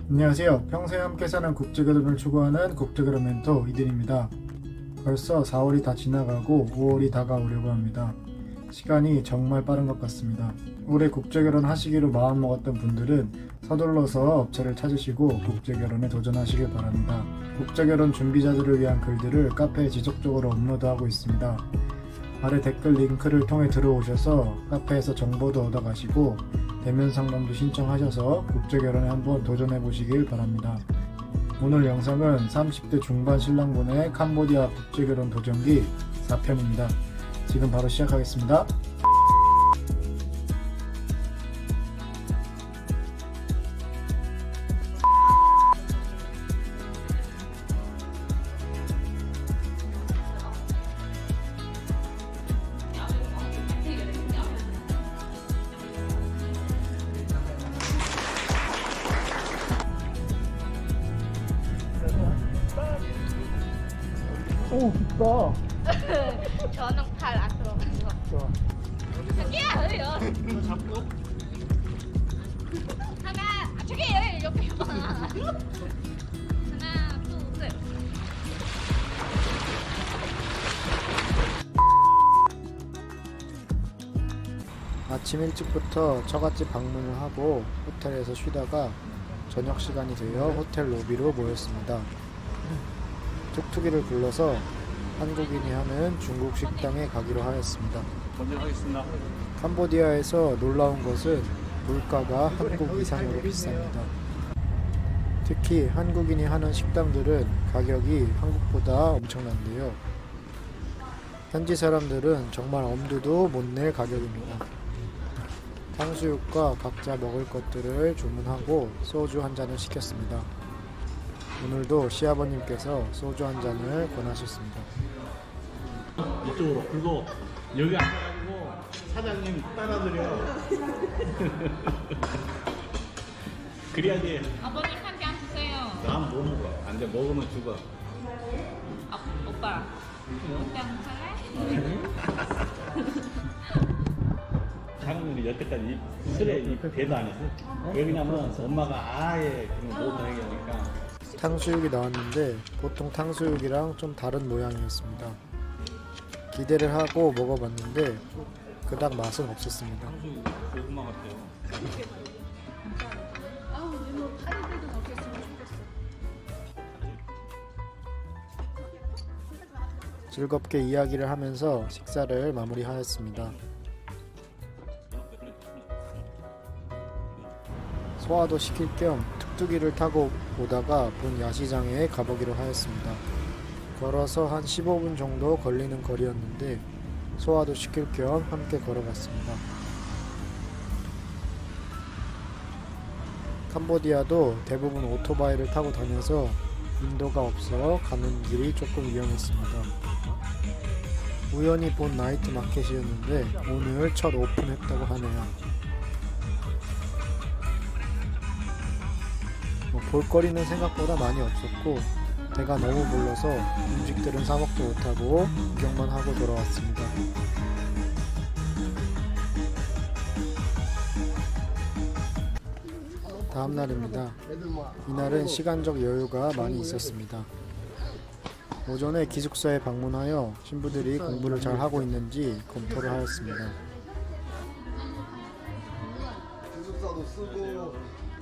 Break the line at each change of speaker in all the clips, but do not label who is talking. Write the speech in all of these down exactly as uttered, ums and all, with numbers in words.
안녕하세요. 평생 함께 사는 국제결혼을 추구하는 국제결혼 멘토 이든입니다. 벌써 사월이 다 지나가고 오월이 다가오려고 합니다. 시간이 정말 빠른 것 같습니다. 올해 국제결혼 하시기로 마음먹었던 분들은 서둘러서 업체를 찾으시고 국제결혼에 도전하시길 바랍니다. 국제결혼 준비자들을 위한 글들을 카페에 지속적으로 업로드하고 있습니다. 아래 댓글 링크를 통해 들어오셔서 카페에서 정보도 얻어가시고 대면 상담도 신청하셔서 국제결혼에 한번 도전해보시길 바랍니다. 오늘 영상은 삼십 대 중반 신랑분의 캄보디아 국제결혼 도전기 사 편입니다. 지금 바로 시작하겠습니다. 오, 깊다.
저는 팔 안 들어가서.
좋아.
저기요.
이거 잡고.
하나, 아, 저기요. 옆에 봐. 하나, 둘, 셋.
아침 일찍부터 처갓집 방문을 하고 호텔에서 쉬다가 저녁 시간이 되어 호텔 로비로 모였습니다. 툭툭이를 불러서 한국인이 하는 중국 식당에 가기로 하였습니다.
먼저 하겠습니다.
캄보디아에서 놀라운 것은 물가가 한국 이상으로 비쌉니다. 특히 한국인이 하는 식당들은 가격이 한국보다 엄청난데요. 현지 사람들은 정말 엄두도 못 낼 가격입니다. 탕수육과 각자 먹을 것들을 주문하고 소주 한 잔을 시켰습니다. 오늘도 시아버님께서 소주 한 잔을 권하셨습니다.
이쪽으로 그리고 여기 앉아가지고 사장님 따라드려. 그래야지.
아버님 한 잔 주세요.
난 못 먹어. 안 돼. 먹으면 죽어.
아, 오빠. 한잔 할래?
장모님이 여태까지 술에 이 배도 안 했어. 왜 그러냐면 엄마가 아예 그런 거 못 먹이니까.
탕수육이 나왔는데 보통 탕수육이랑 좀 다른 모양이었습니다. 기대를 하고 먹어봤는데 그닥 맛은 없었습니다.
탕수육 고구마 같아요.
즐겁게 이야기를 하면서 식사를 마무리하였습니다. 소화도 시킬 겸 툭툭이를 타고 오다가 본 야시장에 가보기로 하였습니다. 걸어서 한 십오 분 정도 걸리는 거리였는데 소화도 시킬 겸 함께 걸어갔습니다. 캄보디아도 대부분 오토바이를 타고 다녀서 인도가 없어 가는 길이 조금 위험했습니다. 우연히 본 나이트 마켓이었는데 오늘 첫 오픈했다고 하네요. 뭐 볼거리는 생각보다 많이 없었고 배가 너무 불러서 음식들은 사먹도 못하고 구경만 하고 돌아왔습니다. 다음날입니다. 이날은 시간적 여유가 많이 있었습니다. 오전에 기숙사에 방문하여 신부들이 공부를 잘 하고 있는지 검토를 하였습니다.
기숙사도 쓰고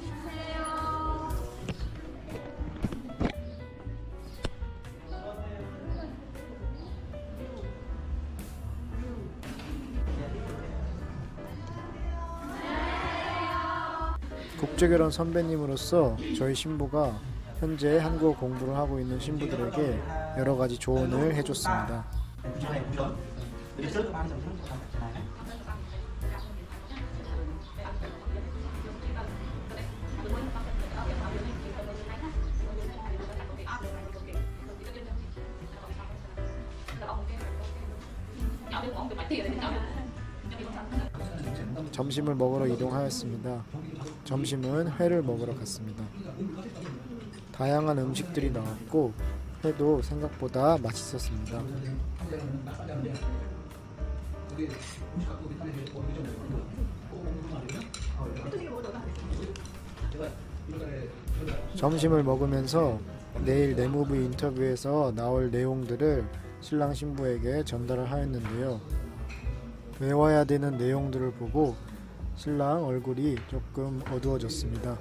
국제결혼 선배님으로서 저희 신부가 현재 한국어 공부를 하고 있는 신부들에게 여러가지 조언을 해줬습니다. 점심을 먹으러 이동하였습니다. 점심은 회를 먹으러 갔습니다. 다양한 음식들이 나왔고 회도 생각보다 맛있었습니다.
어떻게 먹어?
점심을 먹으면서 내일 내무부 인터뷰에서 나올 내용들을 신랑 신부에게 전달을 하였는데요. 외워야 되는 내용들을 보고 신랑 얼굴이 조금 어두워졌습니다.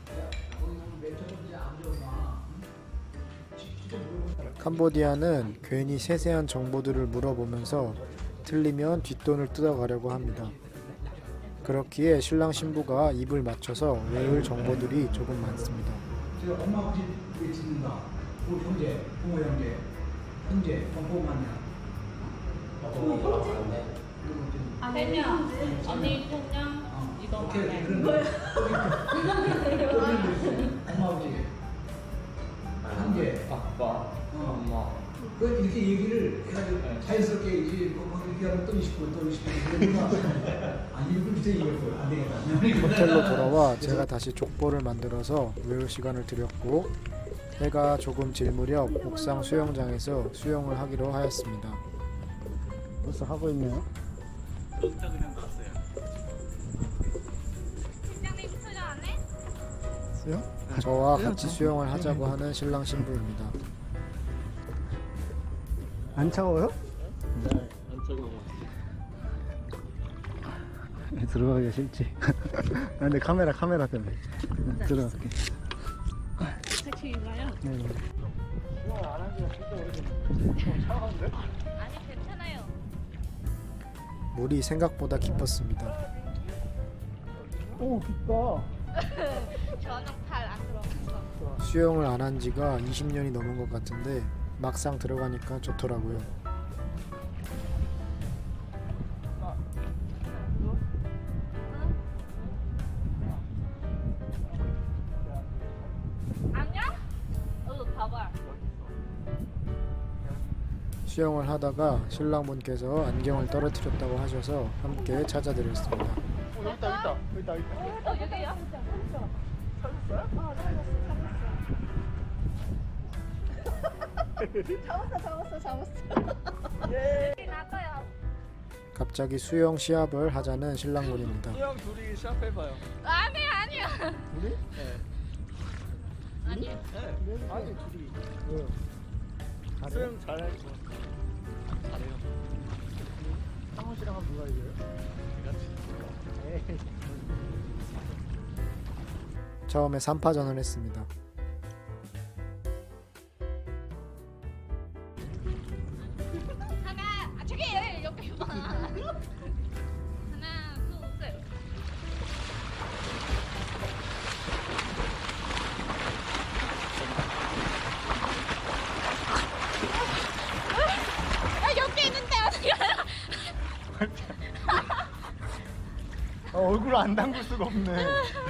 캄보디아는 괜히 세세한 정보들을 물어보면서 틀리면 뒷돈을 뜯어가려고 합니다. 그렇기에 신랑 신부가 입을 맞춰서 외울 정보들이 조금 많습니다.
제가 엄마 아버지 왜 짓는가? 우리 형제, 부모 형제, 형제, 부모 만나.
세 명. 언니 통영 이거
오케이,
말해.
그런 거. 엄마 아버지, 형제,
아빠, 엄마.
그 이렇게 얘기를 해가지고 자연스럽게 이제 뭐 이렇게 하면 또 이십 분, 또 이십 분 이러구나. 아니 이분 진짜 이거 안 되겠다.
호텔로 돌아와 제가 다시 족보를 만들어서 외울 시간을 드렸고 해가 조금 질 무렵 옥상 수영장에서 수영을 하기로 하였습니다. 벌써 하고 있네요.
진짜 그냥 갔어요.
팀장님 수저 안 해?
수영? 저와 같이 수영을 하자고 하는 신랑 신부입니다.
안 차워요?
네, 안 차고.
들어가기가 싫지. 아, 근데 카메라 카메라 때문에 들어갈게.
같이 가요?
네.
아니 괜찮아요.
물이 생각보다 깊었습니다.
오 깊다.
저는 팔 안 들어갔어.
수영을 안 한 지가 이십 년이 넘은 것 같은데 막상 들어가니까 좋더라고요.
안녕? 어, 봐봐.
수영을 하다가 신랑분께서 안경을 떨어뜨렸다고 하셔서 함께 찾아드렸습니다.
어, 여기 있다 여기 있다 여기 있다.
어, 여기요? 잡았어, 잡았어, 잡았어. 예. 나가요.
갑자기 수영 시합을 하자는 신랑분입니다.
수영 둘이 시합해봐요.
아니, 아니요.
우리?
네.
아니.
네.
아니 둘이. 왜요? 잘해요?
수영 잘할 거. 잘해요.
상훈 씨랑 하면 누가 이겨요?
같이.
에이.
처음에 삼 파전을 했습니다.
하나, 아, 저기 여기 옆에 봐. 하나, 둘, 셋. 아, 옆에 있는데 어떻게 알아?
아, 얼굴을 안 담글 수가 없네.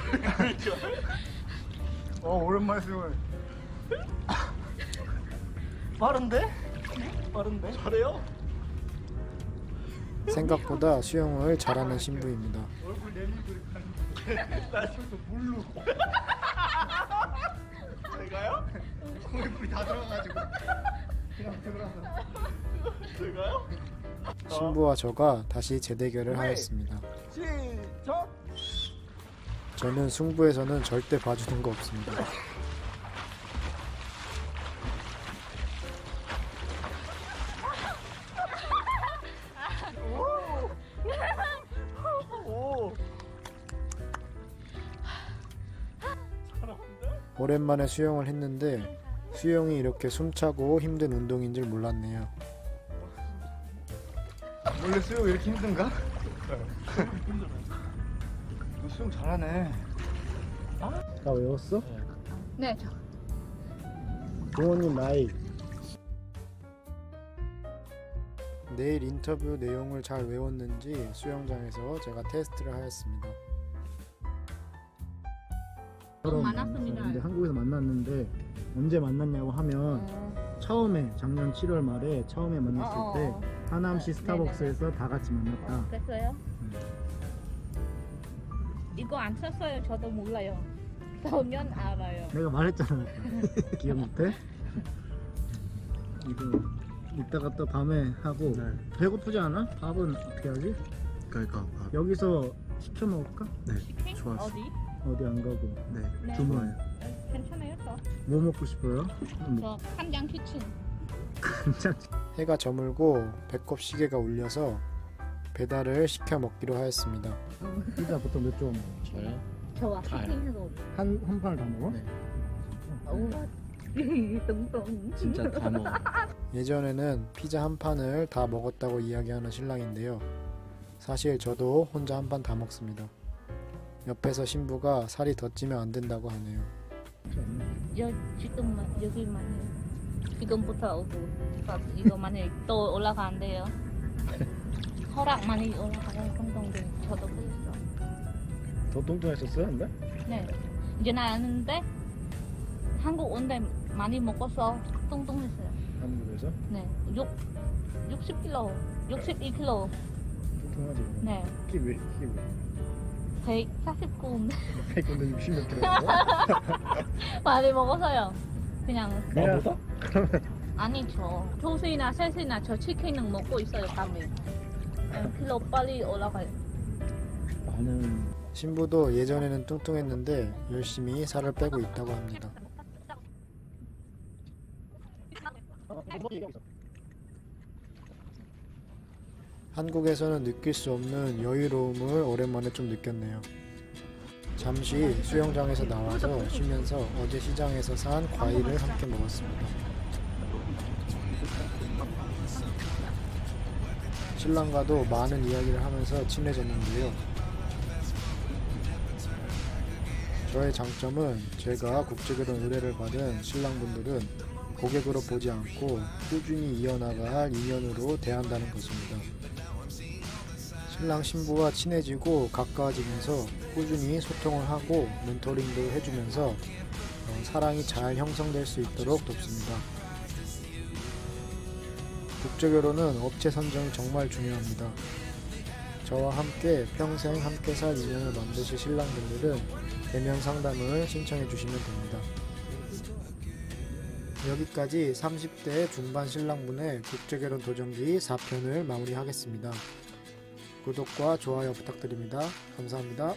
어 오랜만에 수영을. 빠른데? 빠른데?
잘해요?
생각보다 수영을 잘하는 신부입니다.
얼굴 내밀고 이렇게 하는데 나 지금 물로.
제가요?
얼굴이 다 들어가가지고 그냥 들어가서.
제가요?
신부와 저가 다시 재대결을 하였습니다.
시작.
저는 승부에서는 절대 봐주는 거 없습니다.
오.
오랜만에 수영을 했는데 수영이 이렇게 숨차고 힘든 운동인 줄 몰랐네요.
원래 수영 이렇게 힘든가? 너 수영 잘하네.
다 외웠어?
네, 저.
부모님 나이. 내일 인터뷰 내용을 잘 외웠는지 수영장에서 제가 테스트를 하였습니다.
너무 많았습니다.
근데 한국에서 만났는데 언제 만났냐고 하면
어.
처음에 작년 칠월 말에 처음에 만났을
어, 어,
때
어.
하남시 스타벅스에서 다 같이 만났다.
어, 그랬어요? 이거 안 썼어요. 저도 몰라요. 나오면 알아요.
내가 말했잖아. 기억 못해? 이거 이따가 또 밤에 하고
네.
배고프지 않아? 밥은 어떻게 하지?
그러니까
여기서 시켜 먹을까?
네
치킨?
좋았어.
어디?
어디 안 가고.
네
네.
주문.
네. 괜찮아요 또.
뭐 먹고 싶어요?
저 한장 키친.
해가 저물고 배꼽 시계가 울려서 배달을 시켜 먹기로 하였습니다.
피자 보통 몇 점?
저요?
저와 키친으로.
한, 한 판을 다 먹어?
네.
뚱뚱.
진짜 다 먹어.
예전에는 피자 한 판을 다 먹었다고 이야기하는 신랑인데요. 사실 저도 혼자 한 판 다 먹습니다. 옆에서 신부가 살이 더 찌면 안 된다고 하네요.
여 지금만 여기만 해요. 지금부터 오고 이거만 해. 또 올라가는데요. 허락 많이 올라가요. 감동들 저도 그랬어.
더 뚱뚱했었어요, 근데?
네. 이제 나는데 한국 온데 많이 먹어서 뚱뚱했어요.
한국에서?
네. 육 육십 킬로, 육십이 킬로.
뚱뚱하지. 그럼.
네.
키 왜, 키 왜?
백사십구.
근데 육십 몇 킬로?
많이 먹어서요. 그냥
나보다?
아니죠. 두시나 셋이나 저 치킨은 먹고 있어요. 밤에. 네, 킬로 빨리 올라가요.
나는
신부도 예전에는 뚱뚱했는데 열심히 살을 빼고 있다고 합니다. 한국에서는 느낄 수 없는 여유로움을 오랜만에 좀 느꼈네요. 잠시 수영장에서 나와서 쉬면서 어제 시장에서 산 과일을 함께 먹었습니다. 신랑과도 많은 이야기를 하면서 친해졌는데요. 저의 장점은 제가 국제결혼 의뢰를 받은 신랑분들은 고객으로 보지 않고 꾸준히 이어나갈 인연으로 대한다는 것입니다. 신랑 신부와 친해지고 가까워지면서 꾸준히 소통을 하고 멘토링도 해주면서 어, 사랑이 잘 형성될 수 있도록 돕습니다. 국제결혼은 업체 선정이 정말 중요합니다. 저와 함께 평생 함께 살 인연을 만드실 신랑분들은 대면 상담을 신청해 주시면 됩니다. 여기까지 삼십 대 중반 신랑분의 국제결혼 도전기 사 편을 마무리하겠습니다. 구독과 좋아요 부탁드립니다. 감사합니다.